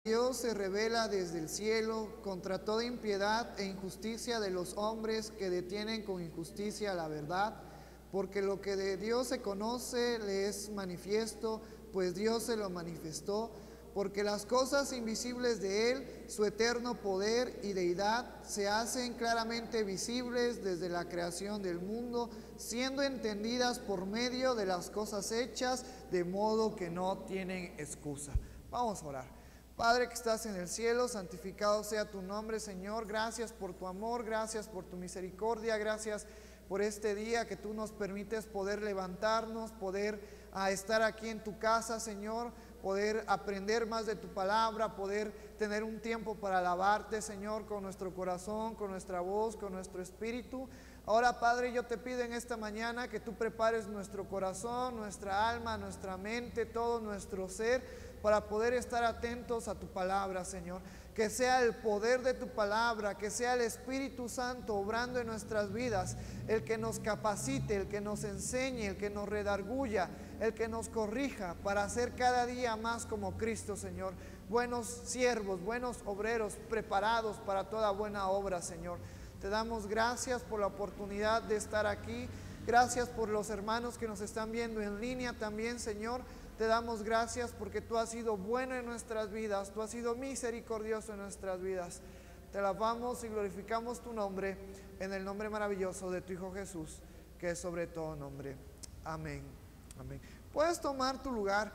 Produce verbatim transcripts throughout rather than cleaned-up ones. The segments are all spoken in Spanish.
Dios se revela desde el cielo contra toda impiedad e injusticia de los hombres que detienen con injusticia la verdad, porque lo que de Dios se conoce le es manifiesto, pues Dios se lo manifestó, porque las cosas invisibles de Él, su eterno poder y deidad, se hacen claramente visibles desde la creación del mundo, siendo entendidas por medio de las cosas hechas, de modo que no tienen excusa. Vamos a orar. Padre que estás en el cielo, santificado sea tu nombre, Señor. Gracias por tu amor, gracias por tu misericordia, gracias por este día que tú nos permites poder levantarnos, poder a estar aquí en tu casa, Señor, poder aprender más de tu palabra, poder tener un tiempo para alabarte, Señor, con nuestro corazón, con nuestra voz, con nuestro espíritu. Ahora, Padre, yo te pido en esta mañana que tú prepares nuestro corazón, nuestra alma, nuestra mente, todo nuestro ser, para poder estar atentos a tu palabra, Señor. Que sea el poder de tu palabra, que sea el Espíritu Santo obrando en nuestras vidas, el que nos capacite, el que nos enseñe, el que nos redarguya, el que nos corrija para ser cada día más como Cristo, Señor. Buenos siervos, buenos obreros, preparados para toda buena obra, Señor. Te damos gracias por la oportunidad de estar aquí. Gracias por los hermanos que nos están viendo en línea también, Señor. Te damos gracias porque tú has sido bueno en nuestras vidas, tú has sido misericordioso en nuestras vidas. Te alabamos y glorificamos tu nombre en el nombre maravilloso de tu Hijo Jesús, que es sobre todo nombre. Amén. Amén. Puedes tomar tu lugar.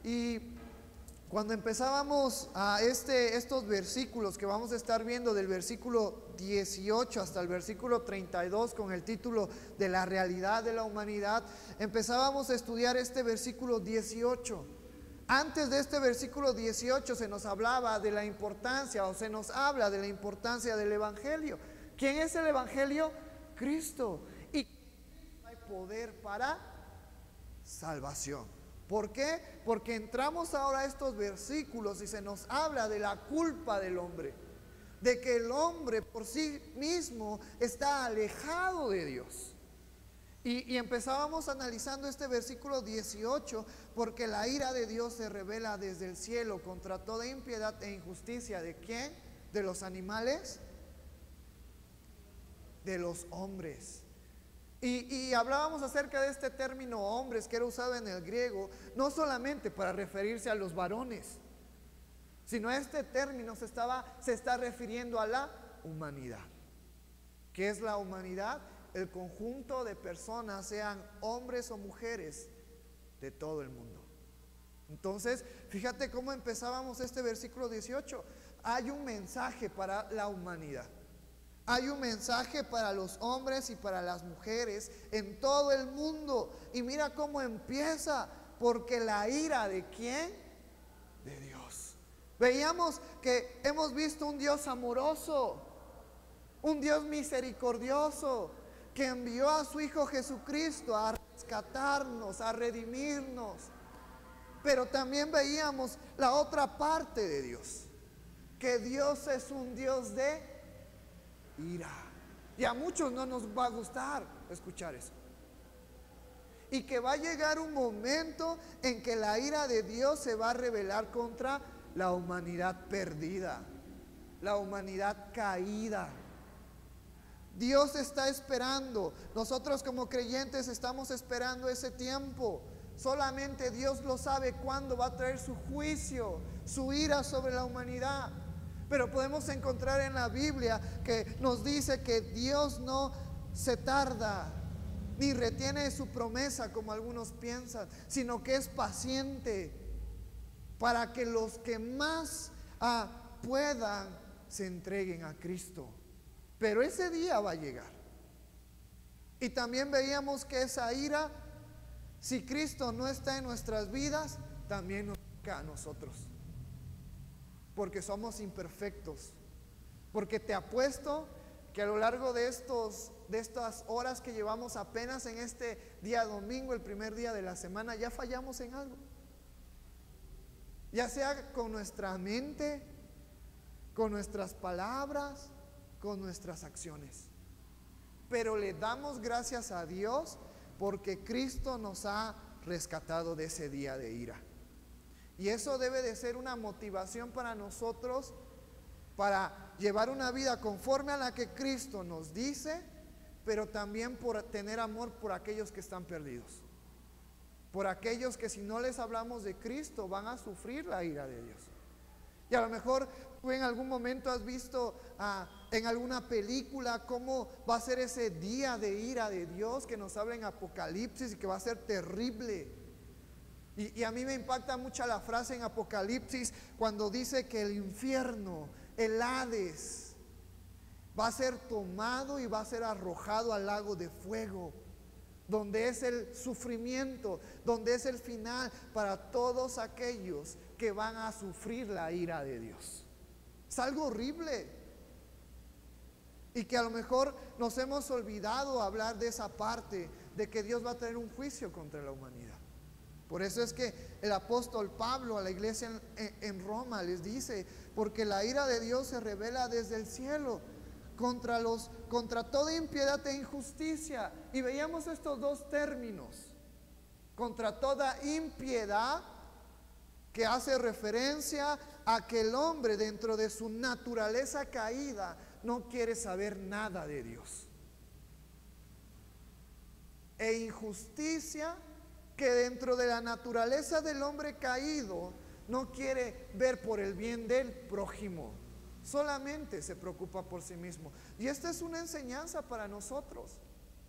Y cuando empezábamos a este, estos versículos que vamos a estar viendo, del versículo dieciocho hasta el versículo treinta y dos, con el título de la realidad de la humanidad, empezábamos a estudiar este versículo dieciocho. Antes de este versículo dieciocho se nos hablaba de la importancia, o se nos habla de la importancia del Evangelio. ¿Quién es el Evangelio? Cristo. Y hay poder para salvación. ¿Por qué? Porque entramos ahora a estos versículos y se nos habla de la culpa del hombre, de que el hombre por sí mismo está alejado de Dios. Y, y empezábamos analizando este versículo dieciocho, porque la ira de Dios se revela desde el cielo contra toda impiedad e injusticia. ¿De quién? ¿De los animales? De los hombres. Y, y hablábamos acerca de este término hombres, que era usado en el griego no solamente para referirse a los varones, sino este término se, estaba, se está refiriendo a la humanidad. ¿Qué es la humanidad? El conjunto de personas, sean hombres o mujeres, de todo el mundo. Entonces, fíjate cómo empezábamos este versículo dieciocho. Hay un mensaje para la humanidad. Hay un mensaje para los hombres y para las mujeres en todo el mundo. Y mira cómo empieza. Porque la ira ¿de quién? De Dios. Veíamos que hemos visto un Dios amoroso, un Dios misericordioso, que envió a su Hijo Jesucristo a rescatarnos, a redimirnos. Pero también veíamos la otra parte de Dios, que Dios es un Dios de ira. Y a muchos no nos va a gustar escuchar eso. Y que va a llegar un momento en que la ira de Dios se va a rebelar contra la humanidad perdida, la humanidad caída. Dios está esperando. Nosotros como creyentes estamos esperando ese tiempo. Solamente Dios lo sabe cuándo va a traer su juicio, su ira sobre la humanidad. Pero podemos encontrar en la Biblia que nos dice que Dios no se tarda ni retiene su promesa como algunos piensan, sino que es paciente para que los que más ah, puedan se entreguen a Cristo. Pero ese día va a llegar. Y también veíamos que esa ira, si Cristo no está en nuestras vidas, también nos toca a nosotros, porque somos imperfectos. Porque te apuesto que a lo largo de estos de estas horas que llevamos apenas en este día domingo, el primer día de la semana, ya fallamos en algo. Ya sea con nuestra mente, con nuestras palabras, con nuestras acciones. Pero le damos gracias a Dios porque Cristo nos ha rescatado de ese día de ira. Y eso debe de ser una motivación para nosotros para llevar una vida conforme a la que Cristo nos dice, pero también por tener amor por aquellos que están perdidos, por aquellos que si no les hablamos de Cristo van a sufrir la ira de Dios. Y a lo mejor tú en algún momento has visto ah, en alguna película cómo va a ser ese día de ira de Dios que nos habla en Apocalipsis y que va a ser terrible. Y, y a mí me impacta mucho la frase en Apocalipsis cuando dice que el infierno, el Hades, va a ser tomado y va a ser arrojado al lago de fuego, donde es el sufrimiento, donde es el final para todos aquellos que van a sufrir la ira de Dios. Es algo horrible y que a lo mejor nos hemos olvidado hablar de esa parte, de que Dios va a traer un juicio contra la humanidad. Por eso es que el apóstol Pablo a la iglesia en, en Roma les dice, porque la ira de Dios se revela desde el cielo contra los, contra toda impiedad e injusticia. Y veíamos estos dos términos: contra toda impiedad, que hace referencia a que el hombre dentro de su naturaleza caída no quiere saber nada de Dios, e injusticia, que dentro de la naturaleza del hombre caído no quiere ver por el bien del prójimo, solamente se preocupa por sí mismo. Y esta es una enseñanza para nosotros,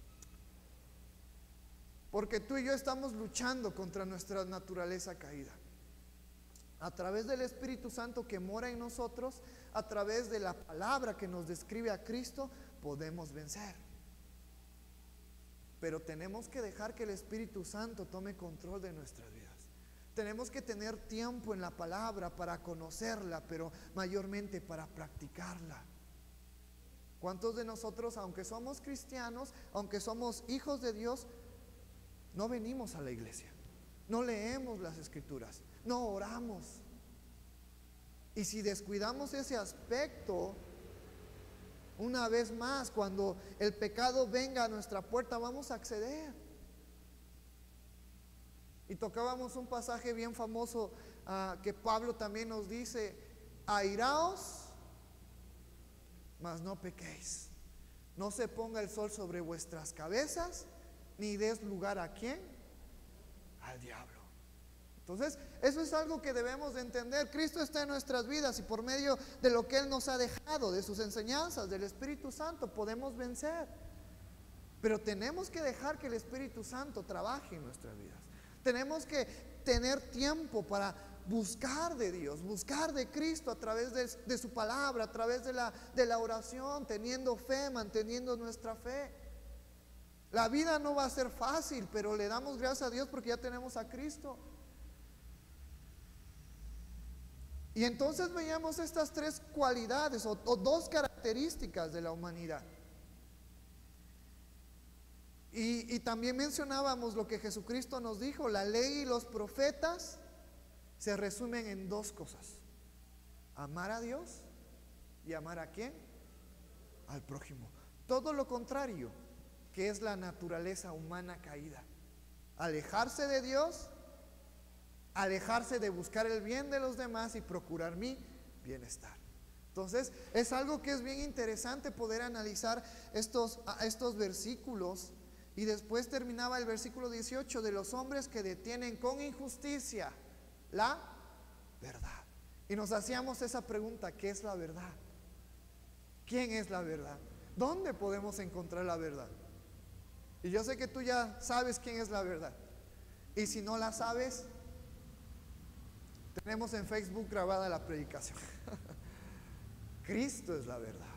porque tú y yo estamos luchando contra nuestra naturaleza caída. A través del Espíritu Santo que mora en nosotros, a través de la palabra que nos describe a Cristo, podemos vencer. Pero tenemos que dejar que el Espíritu Santo tome control de nuestras vidas. Tenemos que tener tiempo en la palabra para conocerla, pero mayormente para practicarla. ¿Cuántos de nosotros, aunque somos cristianos, aunque somos hijos de Dios, no venimos a la iglesia, no leemos las escrituras, no oramos? Y si descuidamos ese aspecto, una vez más, cuando el pecado venga a nuestra puerta, vamos a acceder. Y tocábamos un pasaje bien famoso uh, que Pablo también nos dice: airaos, mas no pequéis. No se ponga el sol sobre vuestras cabezas, ni des lugar a ¿quién? Al diablo. Entonces, eso es algo que debemos de entender. Cristo está en nuestras vidas y por medio de lo que Él nos ha dejado, de sus enseñanzas, del Espíritu Santo, podemos vencer. Pero tenemos que dejar que el Espíritu Santo trabaje en nuestras vidas. Tenemos que tener tiempo para buscar de Dios, buscar de Cristo a través de, de su palabra, a través de la, de la oración, teniendo fe, manteniendo nuestra fe. La vida no va a ser fácil, pero le damos gracias a Dios porque ya tenemos a Cristo. Y entonces veíamos estas tres cualidades o, o dos características de la humanidad. Y, y también mencionábamos lo que Jesucristo nos dijo: la ley y los profetas se resumen en dos cosas: amar a Dios y amar a ¿quién? Al prójimo. Todo lo contrario, que es la naturaleza humana caída: alejarse de Dios, alejarse de buscar el bien de los demás y procurar mi bienestar. Entonces es algo que es bien interesante poder analizar estos, estos versículos. Y después terminaba el versículo dieciocho: de los hombres que detienen con injusticia la verdad. Y nos hacíamos esa pregunta: ¿qué es la verdad? ¿Quién es la verdad? ¿Dónde podemos encontrar la verdad? Y yo sé que tú ya sabes quién es la verdad. Y si no la sabes, tenemos en Facebook grabada la predicación. Cristo es la verdad.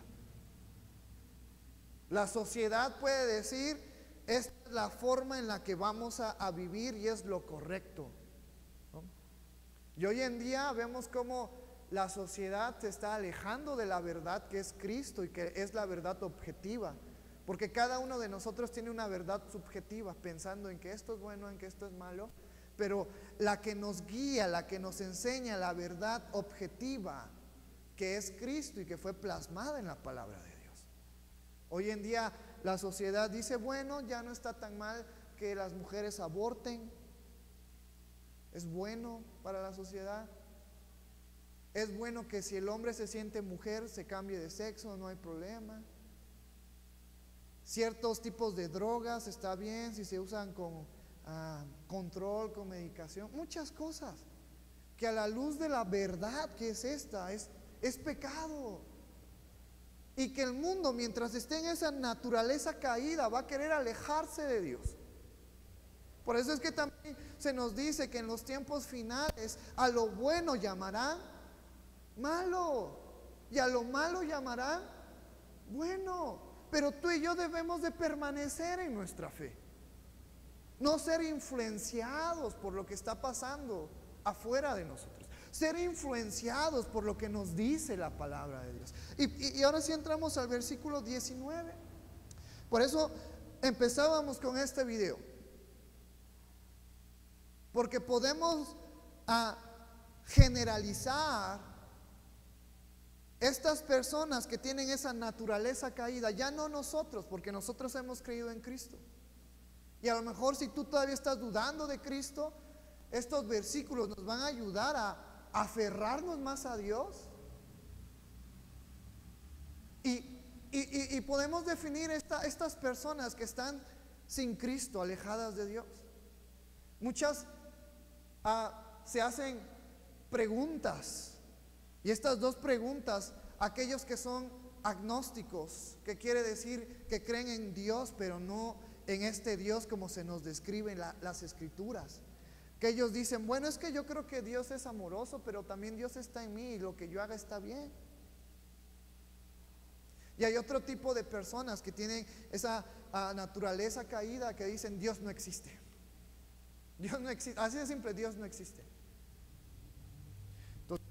La sociedad puede decir: esta es la forma en la que vamos a, a vivir y es lo correcto, ¿no? Y hoy en día vemos cómo la sociedad se está alejando de la verdad que es Cristo y que es la verdad objetiva, porque cada uno de nosotros tiene una verdad subjetiva, pensando en que esto es bueno, en que esto es malo. Pero la que nos guía, la que nos enseña la verdad objetiva, que es Cristo y que fue plasmada en la palabra de Dios. Hoy en día la sociedad dice: bueno, ya no está tan mal que las mujeres aborten, ¿Es bueno para la sociedad? ¿Es bueno que si el hombre se siente mujer se cambie de sexo? No hay problema. Ciertos tipos de drogas está bien si se usan con ah, control, con medicación. Muchas cosas que a la luz de la verdad que es esta, es, es pecado. Y que el mundo, mientras esté en esa naturaleza caída, va a querer alejarse de Dios. Por eso es que también se nos dice que en los tiempos finales a lo bueno llamarán malo y a lo malo llamarán bueno. Pero tú y yo debemos de permanecer en nuestra fe, no ser influenciados por lo que está pasando afuera de nosotros, ser influenciados por lo que nos dice la palabra de Dios. Y, y, y ahora sí entramos al versículo diecinueve. Por eso empezábamos con este video, porque podemos a, generalizar estas personas que tienen esa naturaleza caída, ya no nosotros, porque nosotros hemos creído en Cristo. Y a lo mejor si tú todavía estás dudando de Cristo, estos versículos nos van a ayudar a aferrarnos más a Dios. Y, y, y, y podemos definir esta, estas personas que están sin Cristo, alejadas de Dios. Muchas ah, se hacen preguntas, y estas dos preguntas, aquellos que son agnósticos, que quiere decir que creen en Dios, pero no en este Dios como se nos describe en la, las escrituras, que ellos dicen, bueno, es que yo creo que Dios es amoroso, pero también Dios está en mí y lo que yo haga está bien. Y hay otro tipo de personas que tienen esa uh, naturaleza caída, que dicen Dios no existe. Dios no existe, así de simple, Dios no existe. Entonces,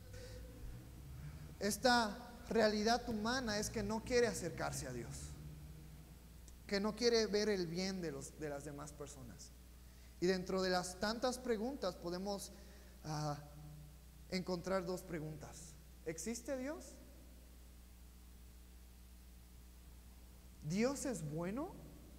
esta realidad humana es que no quiere acercarse a Dios, que no quiere ver el bien de, los, de las demás personas. Y dentro de las tantas preguntas podemos uh, encontrar dos preguntas. ¿Existe Dios? ¿Dios es bueno?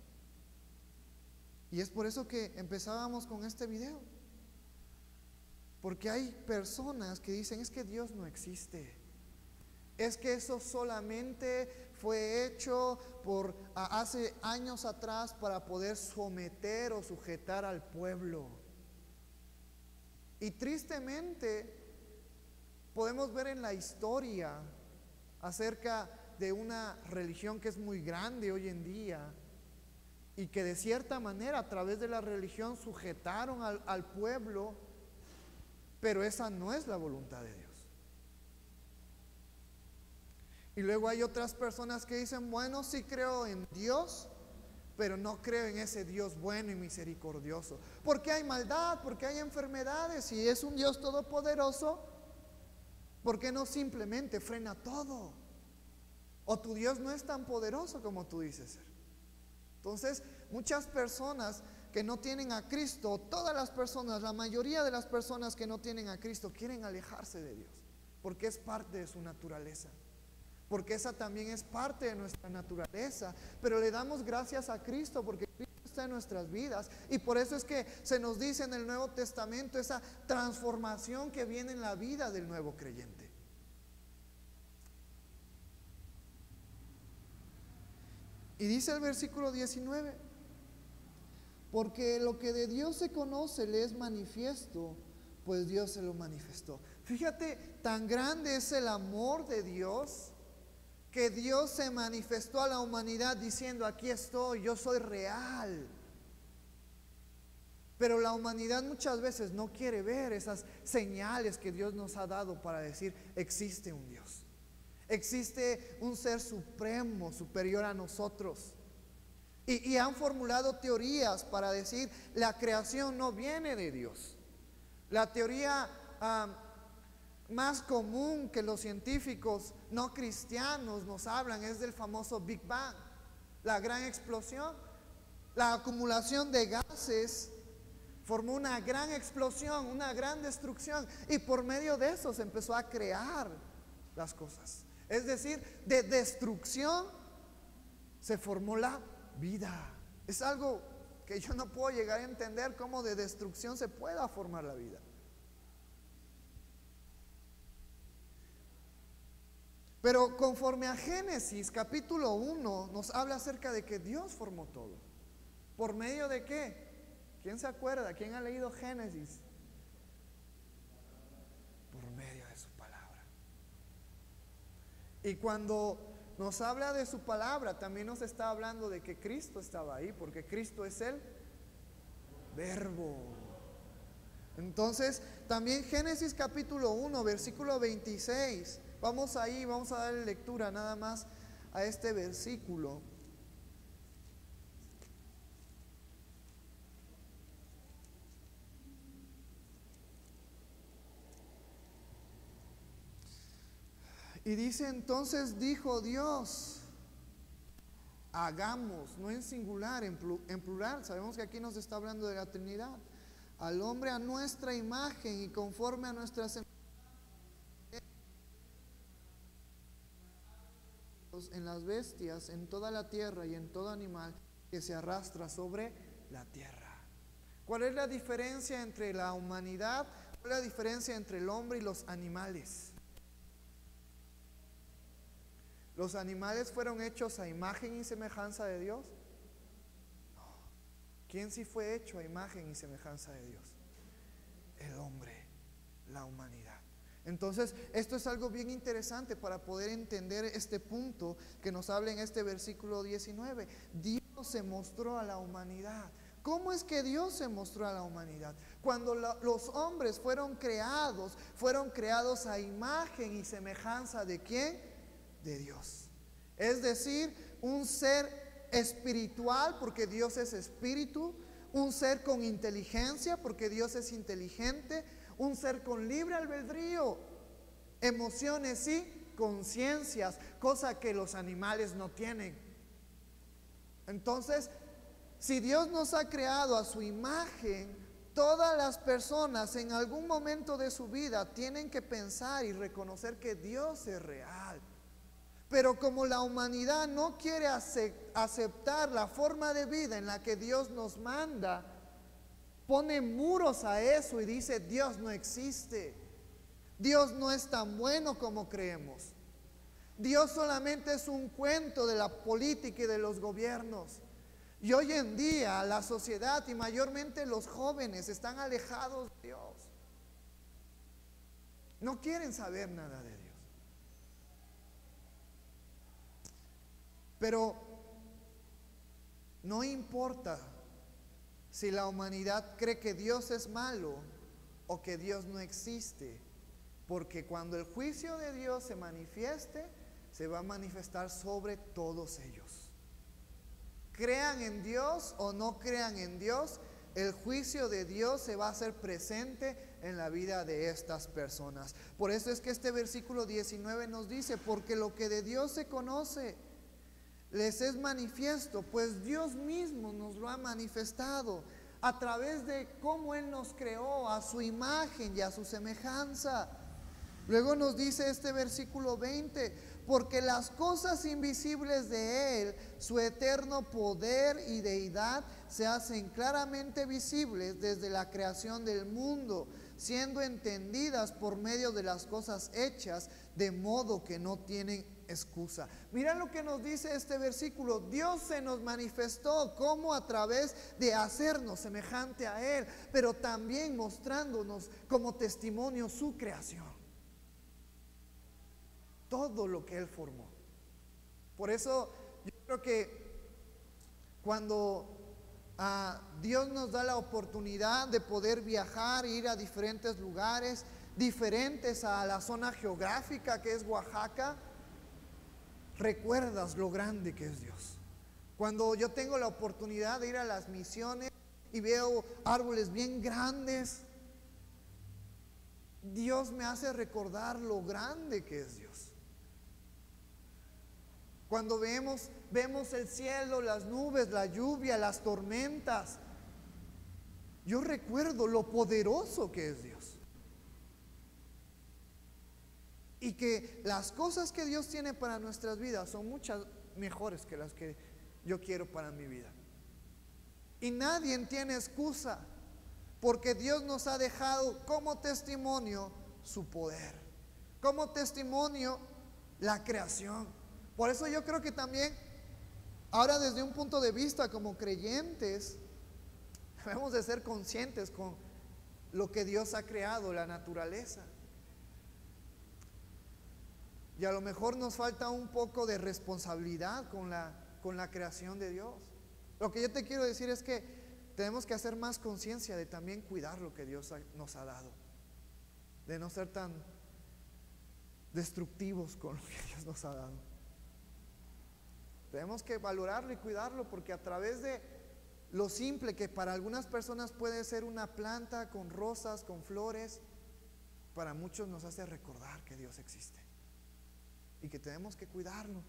Y es por eso que empezábamos con este video, porque hay personas que dicen, es que Dios no existe, es que eso solamente fue hecho por hace años atrás para poder someter o sujetar al pueblo. Y tristemente podemos ver en la historia acerca de una religión que es muy grande hoy en día, y que de cierta manera a través de la religión sujetaron al, al pueblo, pero esa no es la voluntad de Dios. Y luego hay otras personas que dicen, bueno, sí creo en Dios, pero no creo en ese Dios bueno y misericordioso, porque hay maldad, porque hay enfermedades, y es un Dios todopoderoso, ¿por qué no simplemente frena todo? O tu Dios no es tan poderoso como tú dices ser. Entonces, muchas personas que no tienen a Cristo, todas las personas, la mayoría de las personas que no tienen a Cristo, quieren alejarse de Dios, porque es parte de su naturaleza, porque esa también es parte de nuestra naturaleza. Pero le damos gracias a Cristo porque Cristo está en nuestras vidas, y por eso es que se nos dice en el Nuevo Testamento esa transformación que viene en la vida del nuevo creyente. Y dice el versículo diecinueve, porque lo que de Dios se conoce le es manifiesto, pues Dios se lo manifestó. Fíjate, tan grande es el amor de Dios, que Dios se manifestó a la humanidad diciendo, aquí estoy, yo soy real. Pero la humanidad muchas veces no quiere ver esas señales que Dios nos ha dado para decir, existe un Dios. Existe un ser supremo, superior a nosotros. Y, y han formulado teorías para decir, la creación no viene de Dios. La teoría um, más común que los científicos no cristianos nos hablan es del famoso Big Bang, la gran explosión. La acumulación de gases formó una gran explosión, una gran destrucción, y por medio de eso se empezó a crear las cosas. Es decir, de destrucción se formó la vida. Es algo que yo no puedo llegar a entender, cómo de destrucción se pueda formar la vida. Pero conforme a Génesis capítulo uno nos habla acerca de que Dios formó todo. ¿Por medio de qué? ¿Quién se acuerda? ¿Quién ha leído Génesis? Por medio de su palabra. Y cuando nos habla de su palabra, también nos está hablando de que Cristo estaba ahí, porque Cristo es el Verbo. Entonces, también Génesis capítulo uno, versículo veintiséis. Vamos ahí, vamos a darle lectura nada más a este versículo. Y dice: entonces dijo Dios, hagamos, no en singular, en plural. Sabemos que aquí nos está hablando de la Trinidad. Al hombre a nuestra imagen y conforme a nuestra semejanza, en las bestias, en toda la tierra y en todo animal que se arrastra sobre la tierra. ¿Cuál es la diferencia entre la humanidad? ¿Cuál es la diferencia entre el hombre y los animales? ¿Los animales fueron hechos a imagen y semejanza de Dios? No. ¿Quién sí fue hecho a imagen y semejanza de Dios? El hombre, la humanidad. Entonces, esto es algo bien interesante para poder entender este punto que nos habla en este versículo diecinueve. Dios se mostró a la humanidad. ¿Cómo es que Dios se mostró a la humanidad? Cuando la, los hombres fueron creados, fueron creados a imagen y semejanza ¿de quién? De Dios. Es decir, un ser espiritual, porque Dios es espíritu, un ser con inteligencia, porque Dios es inteligente, un ser con libre albedrío, emociones y conciencias, cosa que los animales no tienen. Entonces, si Dios nos ha creado a su imagen, todas las personas en algún momento de su vida tienen que pensar y reconocer que Dios es real. Pero como la humanidad no quiere aceptar la forma de vida en la que Dios nos manda, pone muros a eso y dice: Dios no existe. Dios no es tan bueno como creemos. Dios solamente es un cuento de la política y de los gobiernos. Y hoy en día la sociedad y mayormente los jóvenes están alejados de Dios. No quieren saber nada de Dios. Pero no importa si la humanidad cree que Dios es malo o que Dios no existe, porque cuando el juicio de Dios se manifieste, se va a manifestar sobre todos ellos. Crean en Dios o no crean en Dios, el juicio de Dios se va a hacer presente en la vida de estas personas. Por eso es que este versículo diecinueve nos dice: porque lo que de Dios se conoce les es manifiesto, pues Dios mismo nos lo ha manifestado a través de cómo Él nos creó a su imagen y a su semejanza. Luego nos dice este versículo veinte: porque las cosas invisibles de Él, su eterno poder y deidad, se hacen claramente visibles desde la creación del mundo, siendo entendidas por medio de las cosas hechas, de modo que no tienen excusa. Mira lo que nos dice este versículo: Dios se nos manifestó como a través de hacernos semejante a Él, pero también mostrándonos como testimonio su creación, todo lo que Él formó. Por eso yo creo que cuando uh, Dios nos da la oportunidad de poder viajar, ir a diferentes lugares diferentes a la zona geográfica que es Oaxaca, recuerdas lo grande que es Dios. Cuando yo tengo la oportunidad de ir a las misiones y veo árboles bien grandes, Dios me hace recordar lo grande que es Dios. Cuando vemos, vemos el cielo, las nubes, la lluvia, las tormentas, yo recuerdo lo poderoso que es Dios. Y que las cosas que Dios tiene para nuestras vidas son muchas mejores que las que yo quiero para mi vida. Y nadie tiene excusa, porque Dios nos ha dejado como testimonio su poder, como testimonio la creación. Por eso yo creo que también, ahora desde un punto de vista como creyentes, debemos de ser conscientes con lo que Dios ha creado, la naturaleza. Y a lo mejor nos falta un poco de responsabilidad con la, con la creación de Dios. Lo que yo te quiero decir es que tenemos que hacer más conciencia de también cuidar lo que Dios ha, nos ha dado, de no ser tan destructivos con lo que Dios nos ha dado. Tenemos que valorarlo y cuidarlo, porque a través de lo simple que para algunas personas puede ser una planta con rosas, con flores, para muchos nos hace recordar que Dios existe y que tenemos que cuidarlo.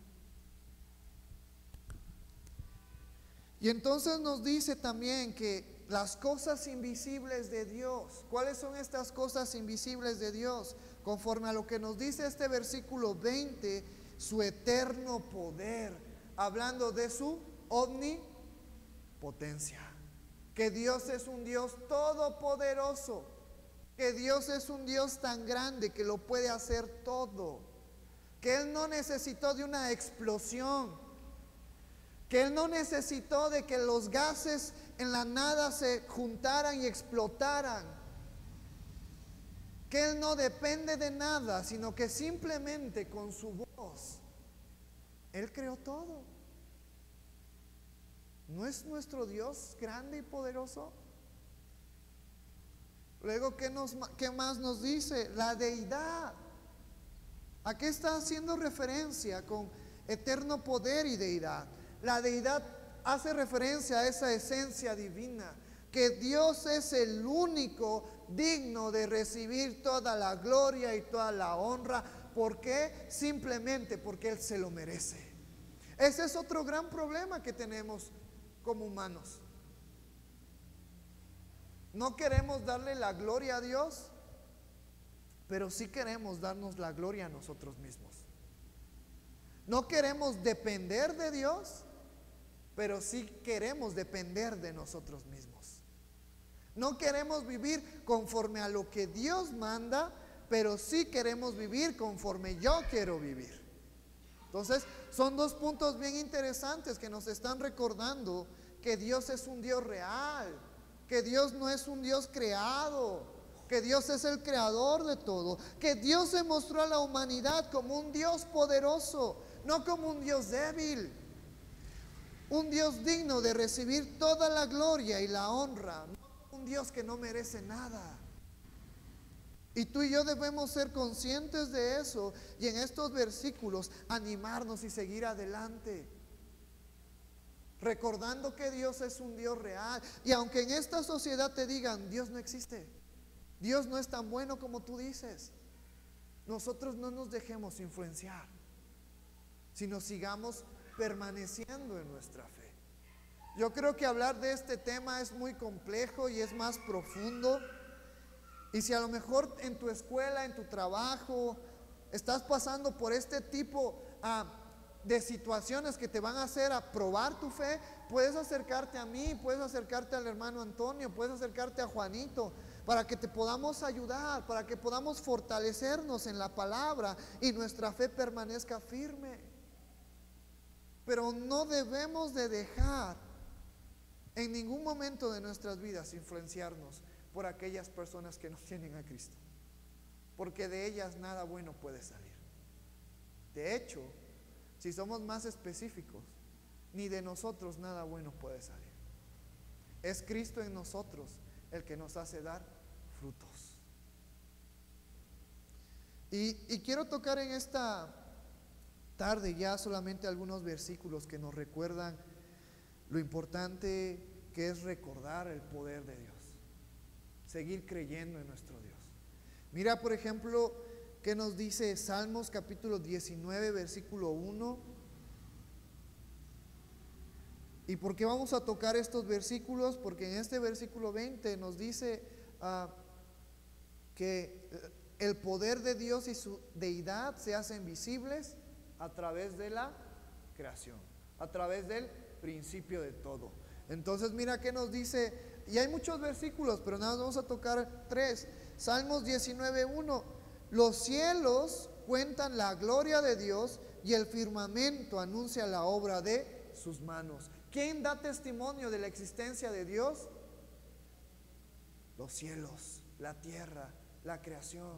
Y entonces nos dice también que las cosas invisibles de Dios, ¿cuáles son estas cosas invisibles de Dios? Conforme a lo que nos dice este versículo veinte, su eterno poder, hablando de su omnipotencia, que Dios es un Dios todopoderoso, que Dios es un Dios tan grande que lo puede hacer todo, que Él no necesitó de una explosión, que Él no necesitó de que los gases en la nada se juntaran y explotaran, que Él no depende de nada, sino que simplemente con su voz Él creó todo. ¿No es nuestro Dios grande y poderoso? Luego, ¿qué, nos, qué más nos dice? La deidad. ¿A qué está haciendo referencia con eterno poder y deidad? La deidad hace referencia a esa esencia divina, que Dios es el único digno de recibir toda la gloria y toda la honra. ¿Por qué? Simplemente porque Él se lo merece. Ese es otro gran problema que tenemos como humanos. No queremos darle la gloria a Dios, pero sí queremos darnos la gloria a nosotros mismos. No queremos depender de Dios, pero sí queremos depender de nosotros mismos. No queremos vivir conforme a lo que Dios manda, pero sí queremos vivir conforme yo quiero vivir. Entonces, son dos puntos bien interesantes que nos están recordando que Dios es un Dios real, que Dios no es un Dios creado, que Dios es el creador de todo, que Dios se mostró a la humanidad como un Dios poderoso, no como un Dios débil, un Dios digno de recibir toda la gloria y la honra, no un Dios que no merece nada. Y tú y yo debemos ser conscientes de eso y en estos versículos animarnos y seguir adelante, recordando que Dios es un Dios real. Y aunque en esta sociedad te digan Dios no existe, Dios no es tan bueno como tú dices, nosotros no nos dejemos influenciar, sino sigamos permaneciendo en nuestra fe. Yo creo que hablar de este tema es muy complejo y es más profundo. Y si a lo mejor en tu escuela, en tu trabajo, estás pasando por este tipo uh, de situaciones que te van a hacer a probar tu fe, puedes acercarte a mí, puedes acercarte al hermano Antonio, puedes acercarte a Juanito, para que te podamos ayudar, para que podamos fortalecernos en la palabra y nuestra fe permanezca firme. Pero no debemos de dejar en ningún momento de nuestras vidas influenciarnos por aquellas personas que no tienen a Cristo, porque de ellas nada bueno puede salir. De hecho, si somos más específicos, ni de nosotros nada bueno puede salir. Es Cristo en nosotros el que nos hace dar frutos. Y, y quiero tocar en esta tarde ya solamente algunos versículos que nos recuerdan lo importante que es recordar el poder de Dios, seguir creyendo en nuestro Dios. Mira, por ejemplo, que nos dice Salmos capítulo diecinueve, versículo uno. ¿Y por qué vamos a tocar estos versículos? Porque en este versículo veinte nos dice uh, que el poder de Dios y su deidad se hacen visibles a través de la creación, a través del principio de todo. Entonces mira que nos dice, y hay muchos versículos, pero nada más vamos a tocar tres. Salmos diecinueve uno: los cielos cuentan la gloria de Dios y el firmamento anuncia la obra de sus manos. ¿Quién da testimonio de la existencia de Dios? Los cielos, la tierra, la creación.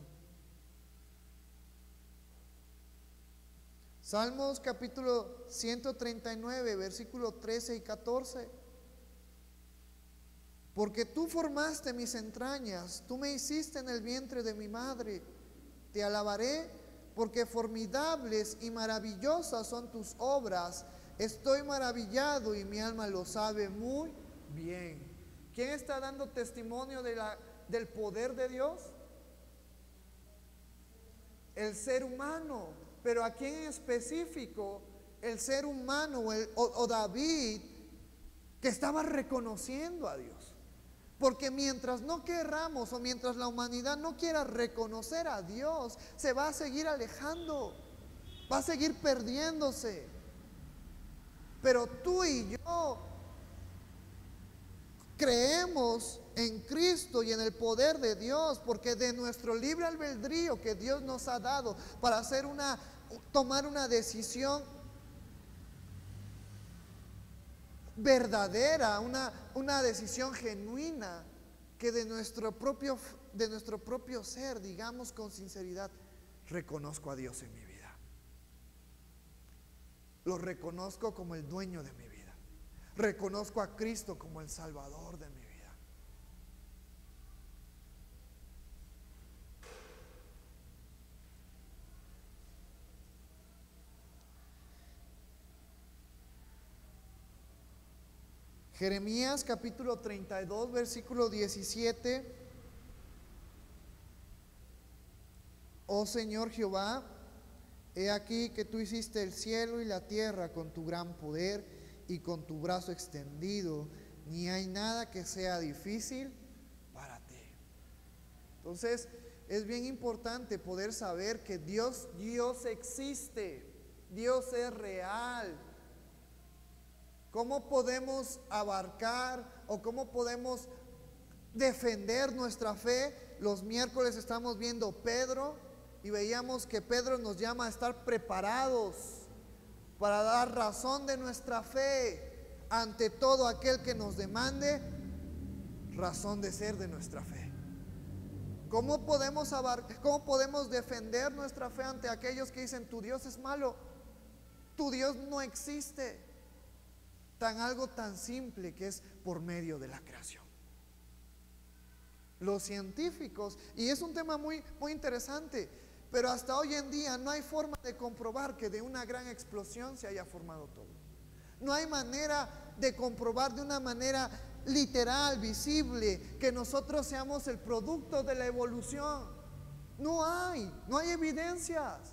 Salmos capítulo ciento treinta y nueve, versículos trece y catorce. Porque tú formaste mis entrañas, tú me hiciste en el vientre de mi madre. Te alabaré porque formidables y maravillosas son tus obras. Estoy maravillado y mi alma lo sabe muy bien. ¿Quién está dando testimonio de la, del poder de Dios? El ser humano. Pero aquí en específico, el ser humano o, el, o, o David, que estaba reconociendo a Dios. Porque mientras no querramos o mientras la humanidad no quiera reconocer a Dios, se va a seguir alejando, va a seguir perdiéndose. Pero tú y yo creemos en Cristo y en el poder de Dios, porque de nuestro libre albedrío que Dios nos ha dado para hacer una, tomar una decisión verdadera, una, una decisión genuina, que de nuestro propio, de nuestro propio ser digamos con sinceridad: reconozco a Dios en mi vida, lo reconozco como el dueño de mi vida, reconozco a Cristo como el Salvador de mi vida. Jeremías capítulo treinta y dos, versículo diecisiete. Oh Señor Jehová, he aquí que tú hiciste el cielo y la tierra con tu gran poder y con tu brazo extendido, ni hay nada que sea difícil para ti. Entonces es bien importante poder saber que Dios, Dios existe, Dios es real. ¿Cómo podemos abarcar o cómo podemos defender nuestra fe? Los miércoles estamos viendo Pedro y veíamos que Pedro nos llama a estar preparados para dar razón de nuestra fe ante todo aquel que nos demande razón de ser de nuestra fe. ¿Cómo podemos abarcar, cómo podemos defender nuestra fe ante aquellos que dicen tu Dios es malo, tu Dios no existe? Tan algo tan simple que es por medio de la creación. Los científicos, y es un tema muy, muy interesante, pero hasta hoy en día no hay forma de comprobar que de una gran explosión se haya formado todo. No hay manera de comprobar de una manera literal, visible, que nosotros seamos el producto de la evolución. No hay, no hay evidencias.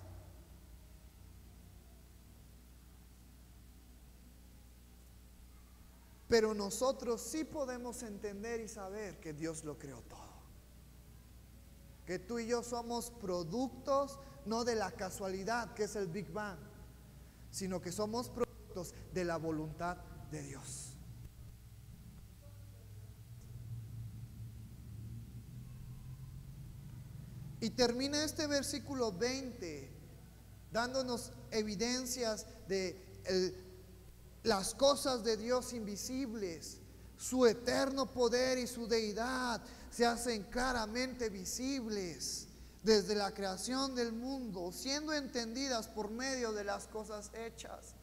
Pero nosotros sí podemos entender y saber que Dios lo creó todo. Que tú y yo somos productos no de la casualidad, que es el Big Bang, sino que somos productos de la voluntad de Dios. Y termina este versículo veinte dándonos evidencias de el las cosas de Dios invisibles, su eterno poder y su deidad se hacen claramente visibles desde la creación del mundo, siendo entendidas por medio de las cosas hechas.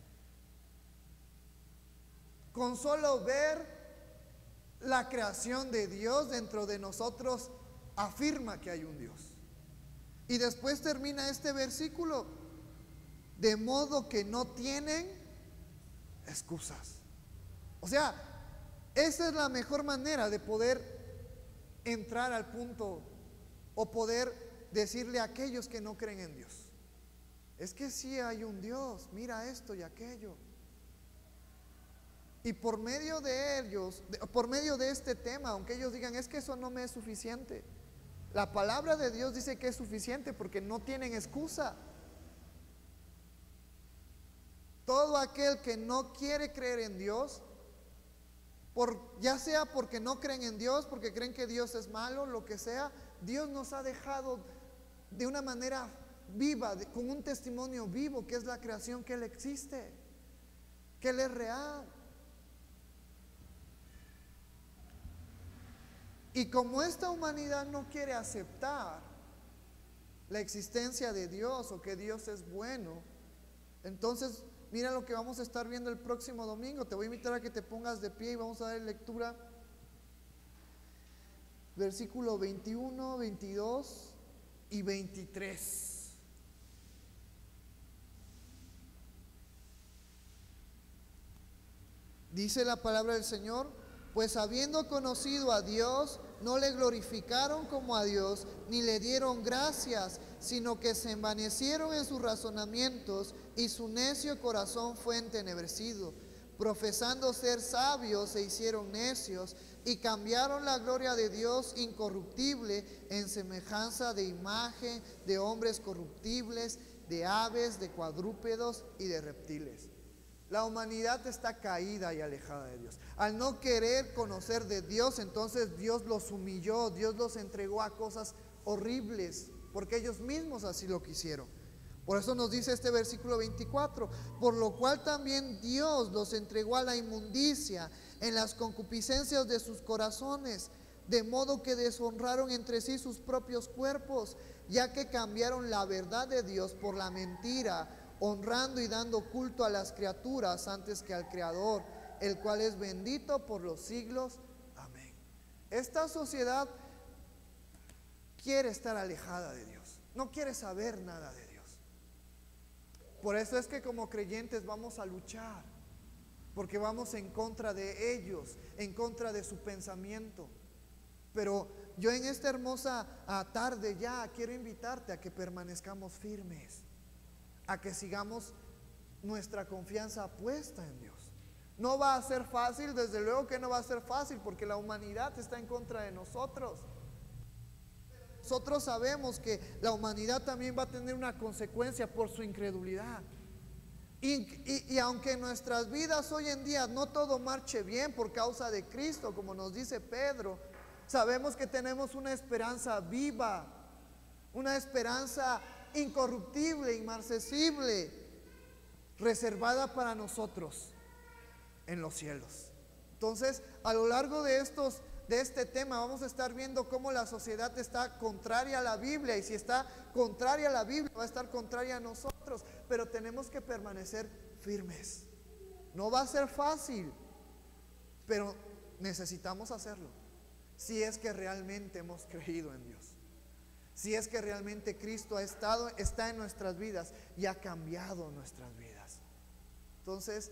Con solo ver la creación de Dios dentro de nosotros, afirma que hay un Dios. Y después termina este versículo: de modo que no tienen excusas. O sea, esa es la mejor manera de poder entrar al punto o poder decirle a aquellos que no creen en Dios: es que sí hay un Dios, mira esto y aquello. Y por medio de ellos, por medio de este tema, aunque ellos digan es que eso no me es suficiente, la palabra de Dios dice que es suficiente porque no tienen excusa. Todo aquel que no quiere creer en Dios, por, ya sea porque no creen en Dios, porque creen que Dios es malo, lo que sea, Dios nos ha dejado de una manera viva, con un testimonio vivo, que es la creación, que Él existe, que Él es real. Y como esta humanidad no quiere aceptar la existencia de Dios o que Dios es bueno, entonces mira lo que vamos a estar viendo el próximo domingo. Te voy a invitar a que te pongas de pie y vamos a dar lectura. Versículo veintiuno, veintidós y veintitrés. Dice la palabra del Señor: pues habiendo conocido a Dios, no le glorificaron como a Dios, ni le dieron gracias, sino que se envanecieron en sus razonamientos, y su necio corazón fue entenebrecido. Profesando ser sabios, se hicieron necios, y cambiaron la gloria de Dios incorruptible en semejanza de imagen de hombres corruptibles, de aves, de cuadrúpedos y de reptiles. La humanidad está caída y alejada de Dios. Al no querer conocer de Dios, entonces Dios los humilló, Dios los entregó a cosas horribles, porque ellos mismos así lo quisieron. Por eso nos dice este versículo veinticuatro: por lo cual también Dios los entregó a la inmundicia en las concupiscencias de sus corazones, de modo que deshonraron entre sí sus propios cuerpos, ya que cambiaron la verdad de Dios por la mentira, honrando y dando culto a las criaturas antes que al Creador, el cual es bendito por los siglos. Amén. Esta sociedad quiere estar alejada de Dios, no quiere saber nada de Dios. Por eso es que como creyentes vamos a luchar, porque vamos en contra de ellos, en contra de su pensamiento. Pero yo en esta hermosa tarde ya quiero invitarte a que permanezcamos firmes, a que sigamos nuestra confianza puesta en Dios. No va a ser fácil, desde luego que no va a ser fácil, porque la humanidad está en contra de nosotros. Nosotros sabemos que la humanidad también va a tener una consecuencia por su incredulidad. Y, y, y aunque en nuestras vidas hoy en día no todo marche bien por causa de Cristo, como nos dice Pedro, sabemos que tenemos una esperanza viva, una esperanza incorruptible, inmarcesible, reservada para nosotros en los cielos. Entonces, a lo largo de estos de este tema vamos a estar viendo cómo la sociedad está contraria a la Biblia, y si está contraria a la Biblia va a estar contraria a nosotros, pero tenemos que permanecer firmes. No va a ser fácil, pero necesitamos hacerlo, si es que realmente hemos creído en Dios, si es que realmente Cristo ha estado, está en nuestras vidas y ha cambiado nuestras vidas. Entonces,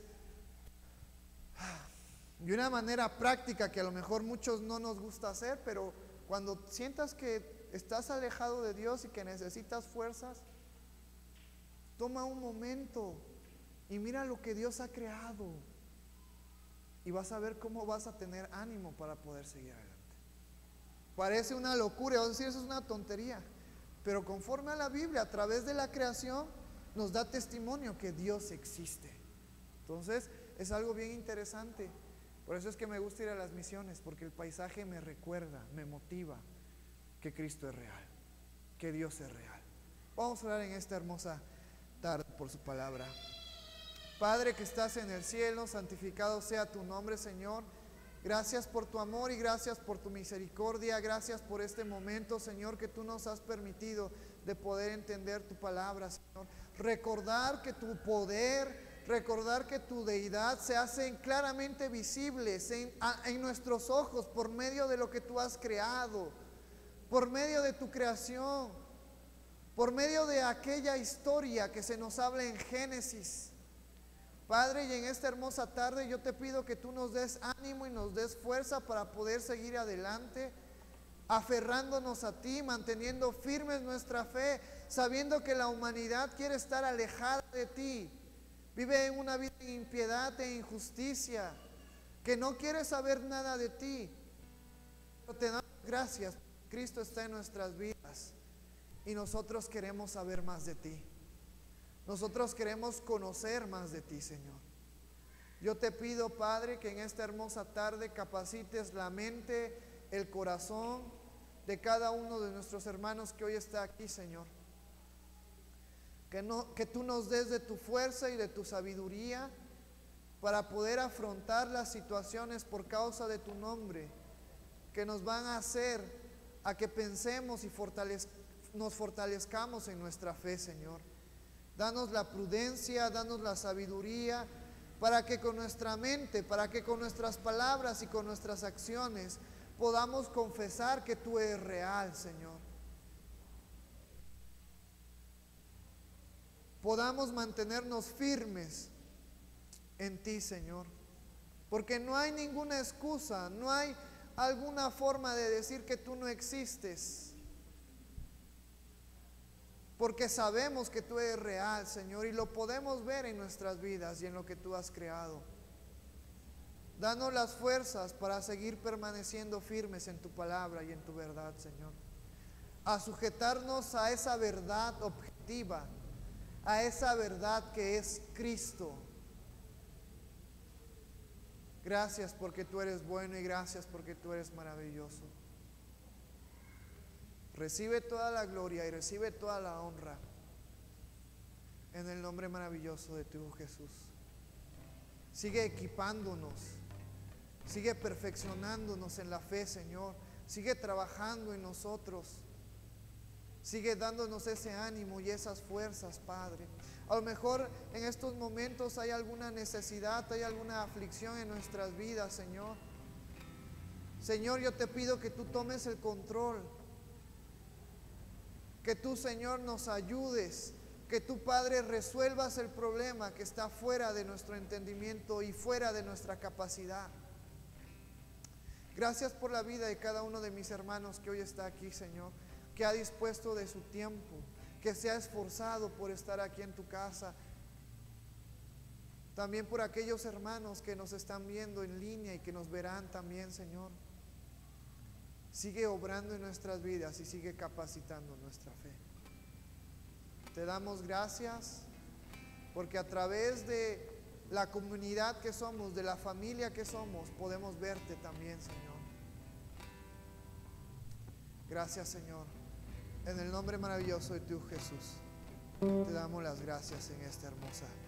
de una manera práctica que a lo mejor muchos no nos gusta hacer, pero cuando sientas que estás alejado de Dios y que necesitas fuerzas, toma un momento y mira lo que Dios ha creado, y vas a ver cómo vas a tener ánimo para poder seguir adelante. Parece una locura, vas a decir, eso es una tontería, pero conforme a la Biblia, a través de la creación, nos da testimonio que Dios existe. Entonces es algo bien interesante. Por eso es que me gusta ir a las misiones, porque el paisaje me recuerda, me motiva que Cristo es real, que Dios es real. Vamos a orar en esta hermosa tarde por su palabra. Padre que estás en el cielo, santificado sea tu nombre, Señor. Gracias por tu amor y gracias por tu misericordia. Gracias por este momento, Señor, que tú nos has permitido de poder entender tu palabra, Señor. Recordar que tu poder, recordar que tu deidad se hacen claramente visibles en, a, en nuestros ojos por medio de lo que tú has creado, por medio de tu creación, por medio de aquella historia que se nos habla en Génesis. Padre, y en esta hermosa tarde yo te pido que tú nos des ánimo y nos des fuerza para poder seguir adelante, aferrándonos a ti, manteniendo firmes nuestra fe, sabiendo que la humanidad quiere estar alejada de ti. Vive en una vida de impiedad e injusticia, que no quiere saber nada de ti. Pero te damos gracias, Cristo está en nuestras vidas y nosotros queremos saber más de ti. Nosotros queremos conocer más de ti, Señor. Yo te pido, Padre, que en esta hermosa tarde capacites la mente, el corazón de cada uno de nuestros hermanos que hoy está aquí, Señor. Que, no, que tú nos des de tu fuerza y de tu sabiduría para poder afrontar las situaciones por causa de tu nombre, que nos van a hacer a que pensemos y fortalez, nos fortalezcamos en nuestra fe, Señor. Danos la prudencia, danos la sabiduría, para que con nuestra mente, para que con nuestras palabras y con nuestras acciones podamos confesar que tú eres real, Señor. Podamos mantenernos firmes en ti, Señor, porque no hay ninguna excusa, no hay alguna forma de decir que tú no existes, porque sabemos que tú eres real, Señor, y lo podemos ver en nuestras vidas y en lo que tú has creado. Danos las fuerzas para seguir permaneciendo firmes en tu palabra y en tu verdad, Señor, a sujetarnos a esa verdad objetiva, a esa verdad que es Cristo. Gracias porque tú eres bueno y gracias porque tú eres maravilloso. Recibe toda la gloria y recibe toda la honra en el nombre maravilloso de tu Hijo Jesús. Sigue equipándonos, sigue perfeccionándonos en la fe, Señor. Sigue trabajando en nosotros. Sigue dándonos ese ánimo y esas fuerzas, Padre. A lo mejor en estos momentos hay alguna necesidad, hay alguna aflicción en nuestras vidas, Señor. Señor, yo te pido que tú tomes el control. Que tú, Señor, nos ayudes. Que tú, Padre, resuelvas el problema que está fuera de nuestro entendimiento y fuera de nuestra capacidad. Gracias por la vida de cada uno de mis hermanos que hoy está aquí, Señor, que ha dispuesto de su tiempo, que se ha esforzado por estar aquí en tu casa. También por aquellos hermanos que nos están viendo en línea y que nos verán también, Señor. Sigue obrando en nuestras vidas y sigue capacitando nuestra fe. Te damos gracias porque a través de la comunidad que somos, de la familia que somos, podemos verte también, Señor. Gracias, Señor. En el nombre maravilloso de tu Jesús, te damos las gracias en esta hermosa